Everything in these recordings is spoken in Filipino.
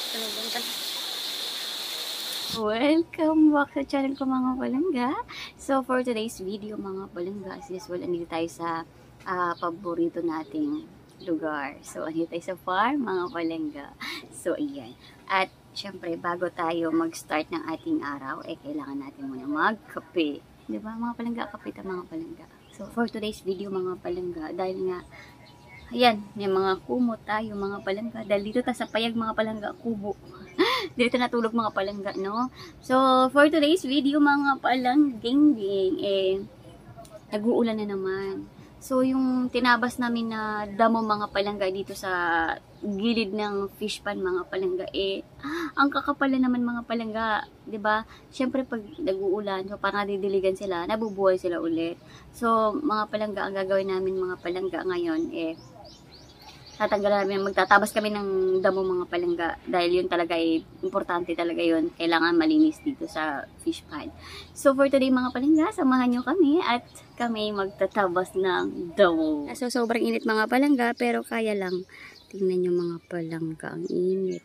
Welcome back sa channel ko mga palangga. So for today's video mga palangga, as usual, andito tayo sa paborito nating lugar. So andito tayo sa farm mga palangga. So ayan. At syempre bago tayo mag-start ng ating araw, kailangan natin muna magkape. Diba mga palangga? Kape ta mga palangga. So for today's video mga palangga, dahil nga ayan, may mga kumot tayo mga palangga. Dahil dito ta sa payag mga palangga, kubo. Dito natulog mga palangga, no? So, for today's video mga palangging, nag-uulan na naman. So, yung tinabas namin na damo mga palangga dito sa gilid ng fishpond mga palangga, ang kakapala naman mga palangga, 'di ba? Syempre pag nag-uulan, so parang nadidiligan sila, nabubuhay sila ulit. So, mga palangga, ang gagawin namin mga palangga ngayon, tatanggalan namin, magtatabas kami ng damo mga palangga dahil yun talaga importante talaga yun, kailangan malinis dito sa fish pond. So for today mga palangga, samahan nyo kami at kami magtatabas ng damo. So sobrang init mga palangga, pero kaya lang. Tingnan nyo mga palangga, ang init.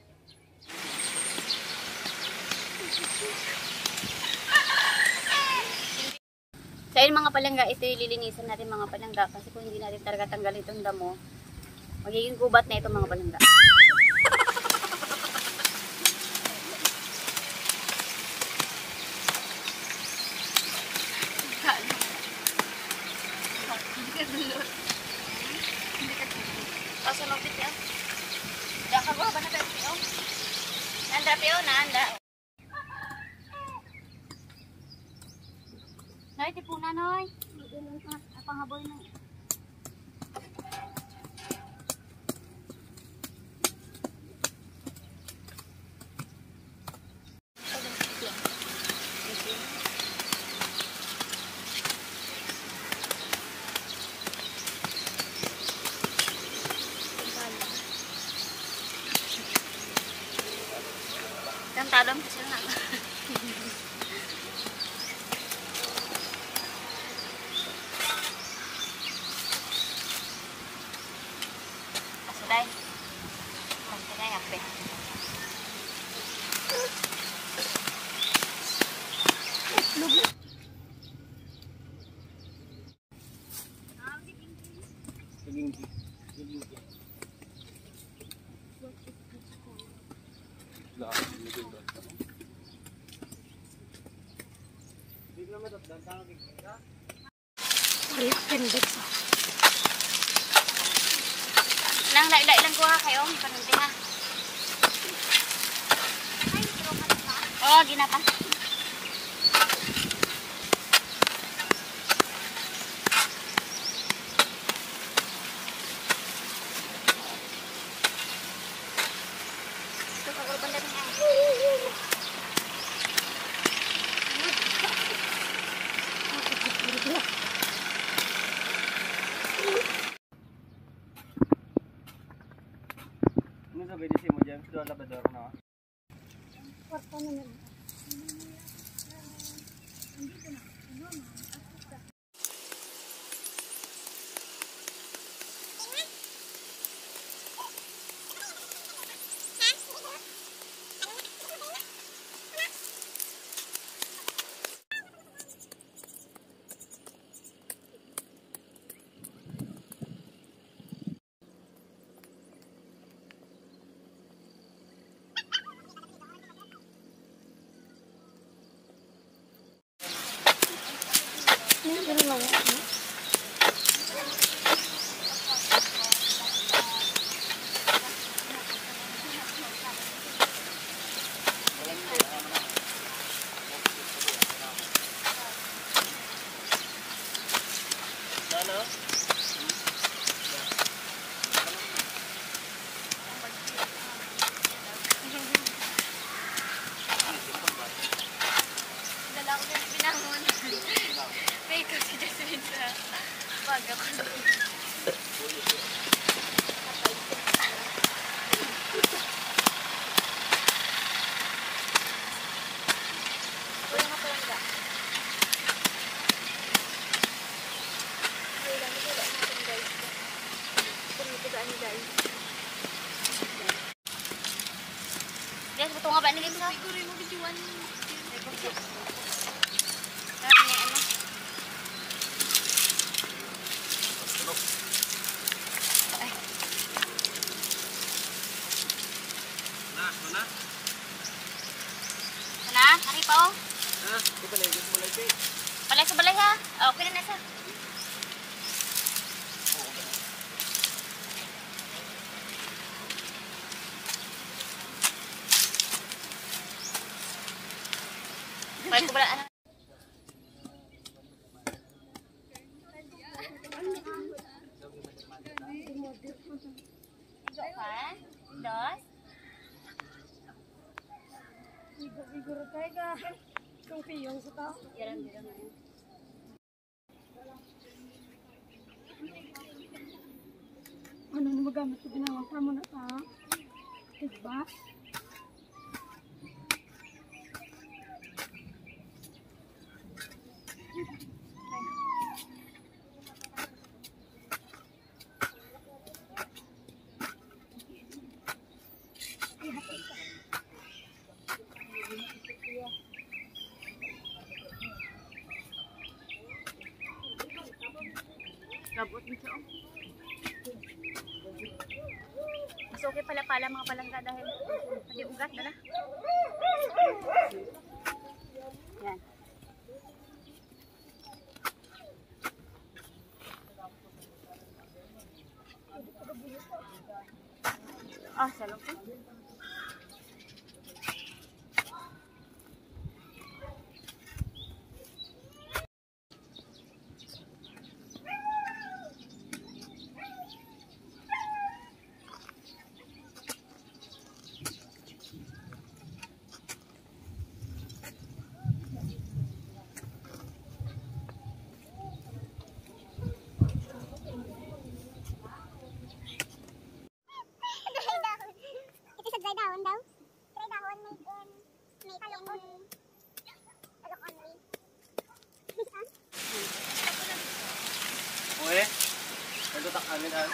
So yun mga palangga, ito yung lilinisan natin mga palangga, kasi kung hindi natin talaga tanggal itong damo, magiging gubat na ito mga palangga. Pasok ng video. Diyan ka ba na video? Nanda pio, nanda. Noy, tipuna noy. Panghaboy na. Tadam kasi na. Asaday. Asaday ape. Nang lailai lang ko ha kayo, panunti ha. Oh, ginapa. Ito kagurban na rin ha. Pwede mo dyan, ito ang labador na. Kwarto na nila. Ito nga ba nilin sa? Siguro mo bijuan. Sana, hari pa oh. Di ba lagos mo lagi? Balay sa balay ha. Okay na nasa. Balay ko bala ano. Dos. Siguro tayo ka. Kung piyong sa tao. Yaran. Ano na magamit ko ginawang tamo na ta? Diba? Labot dito oh. Mas okay pala mga palangga dahil pati ugat dala. Yan. Ah, salong po. Uy, nagtutak kami na.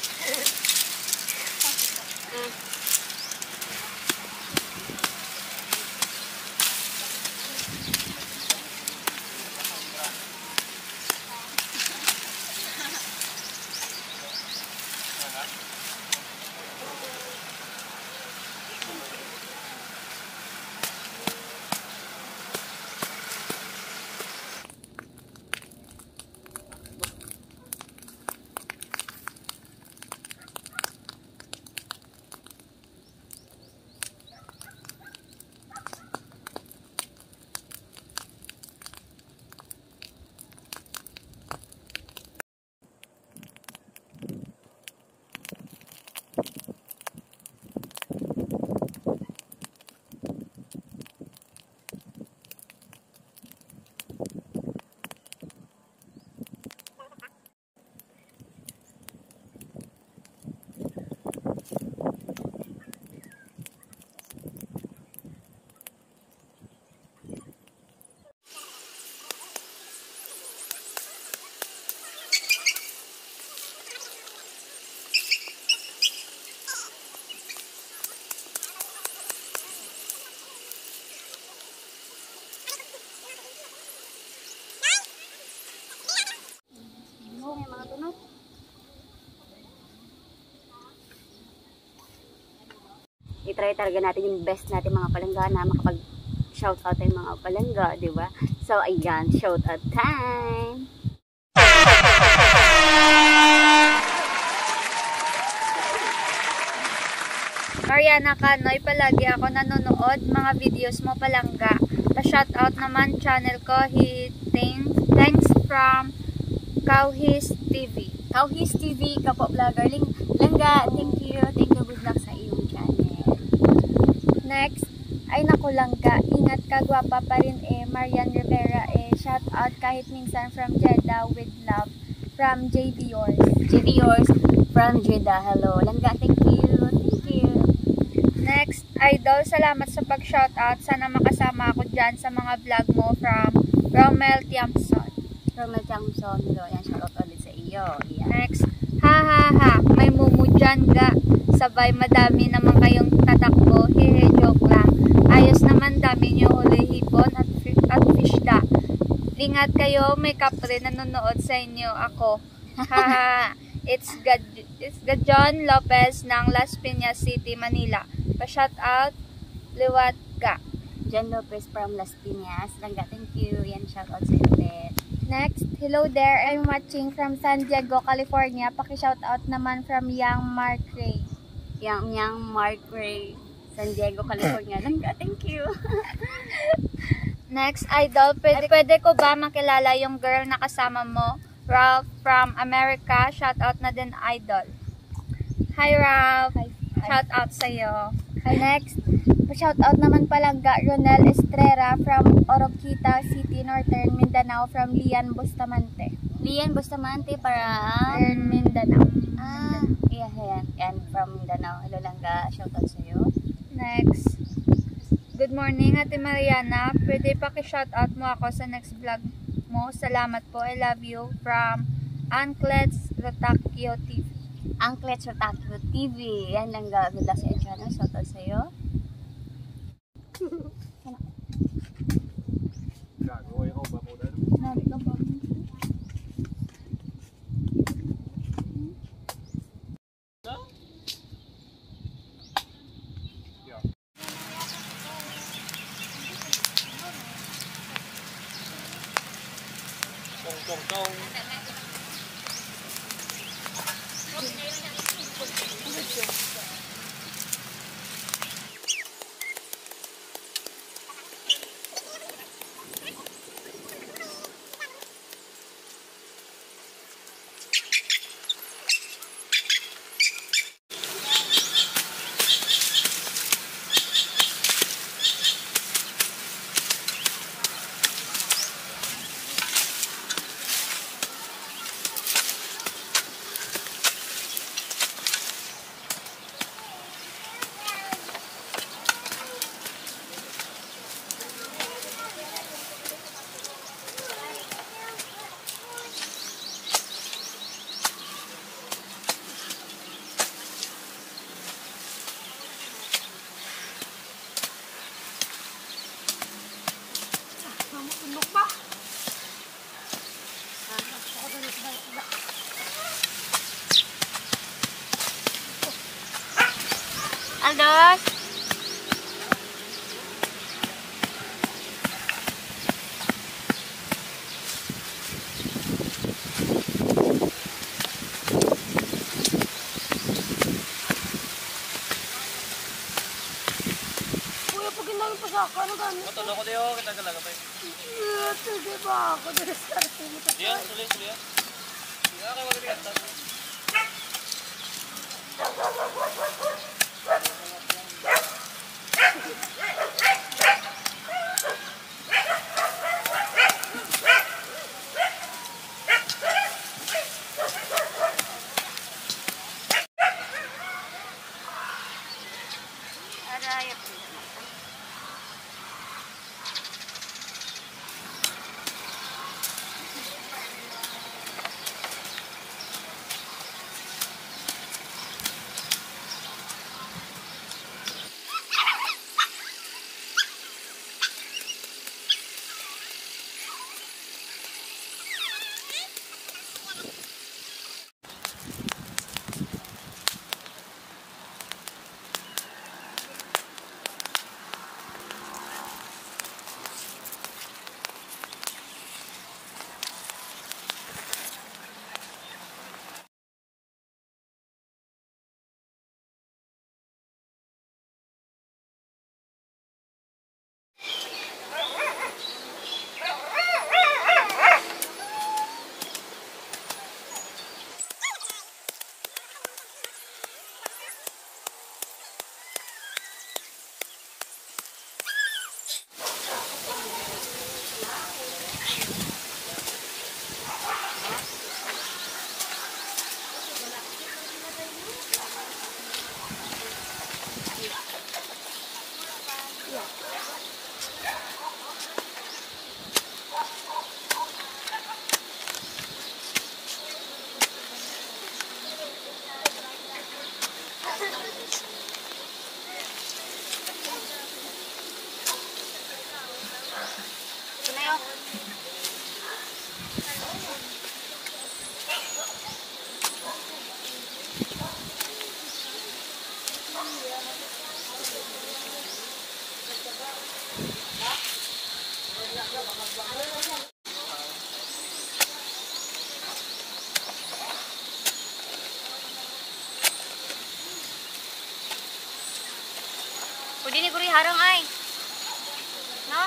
I-try talaga natin yung best natin mga palangga na makapag-shoutout tayong mga palangga, di ba? So, ayan, shoutout time! Mariana Kanoy, palagi ako nanonood mga videos mo palangga. Pa-shoutout naman channel ko, thanks from Kauhis TV. Kauhis TV, kapo vlogger, langga, thank you, good luck sa iyong channel. Next, ay naku langga, ingat ka, gwapa pa rin Marian Rivera shoutout kahit minsan from Jeddah with love from JB Yours. JB Yours from Jeddah, hello, langga, thank you. Next, idol, salamat sa pag-shoutout. Sana makasama ako dyan sa mga vlog mo from Romel Tiamson. Romel Tiamson, hello, yan, shoutout ulit sa iyo. Yan. Next, ha, may mumu dyan ga. Sabay, madami naman kayong tatakbo. Hehe, joke lang. Ingat kayo, may kapre nanonood sa inyo. Ako. Haha. It's John Lopez ng Las Piñas City, Manila. Pa-shout out, liwat ka. John Lopez from Las Piñas. Langga, thank you. Yan, shout out sa inyo. Next, hello there. I'm watching from San Diego, California. Paki-shout out naman from Yang Mark Ray. Yang Mark Ray, San Diego, California. Langga, thank you. Next, idol. Pwede ko ba makilala yung girl na kasama mo? Ralph from America. Shout out na din, idol. Hi, Ralph. Hi. Shout out sa'yo. Next, shout out naman palangga Ronel Estrera from Oroquita City, Northern Mindanao, from Lian Bustamante. Lian Bustamante para Mindanao. Yan from Mindanao. Hello Langga, shout out sa'yo. Next, good morning Ate Mariana. Pwede paki-shout out mo ako sa next vlog mo. Salamat po. I love you. From Anklets Rotakio TV. Anklets Rotakio TV. Yan Langga, good luck sa iyo channel. Shout out sa'yo. Gagawin ko ba po dahil? Nabi ka ba? Tong. Aldos! Kuya, pag inang pasaka, ano gano'n? Matulog ko diyo, kita talaga pa. Sige ba ako? Diniscarte mo ito. Diyan, suli. Diyan ka magbigat. Pwede ni guri harang ay. No?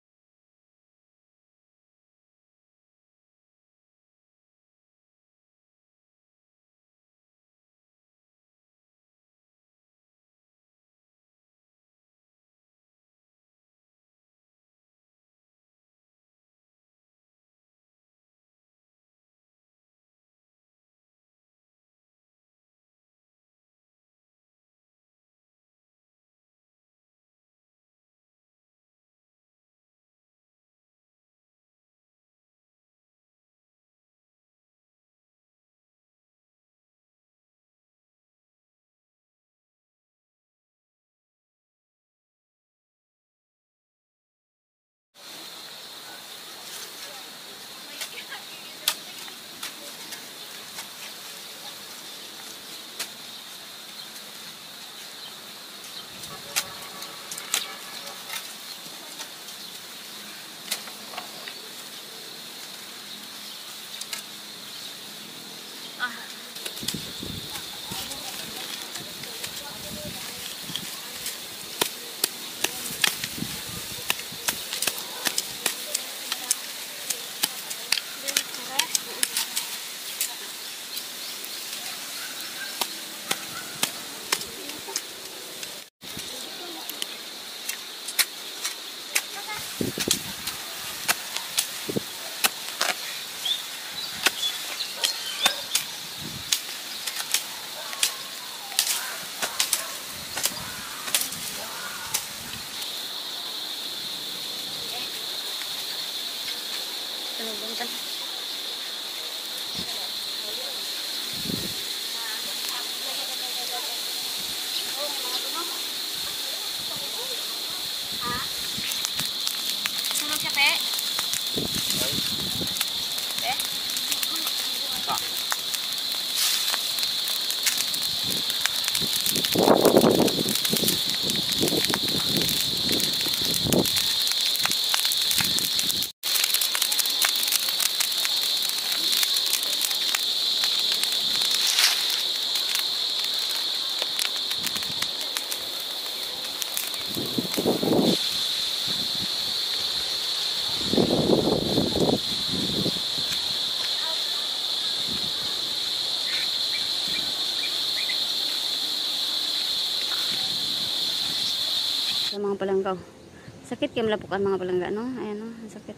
Sa mga palanggaw. Sakit kayo malapukan mga palangga, no? Ayan, no? Sakit.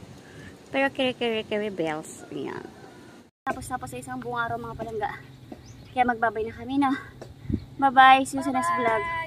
Pero kiri bells. Ayan. Tapos sa isang buong araw mga palangga. Kaya magbabay na kami, no? Bye-bye. See you sa next vlog.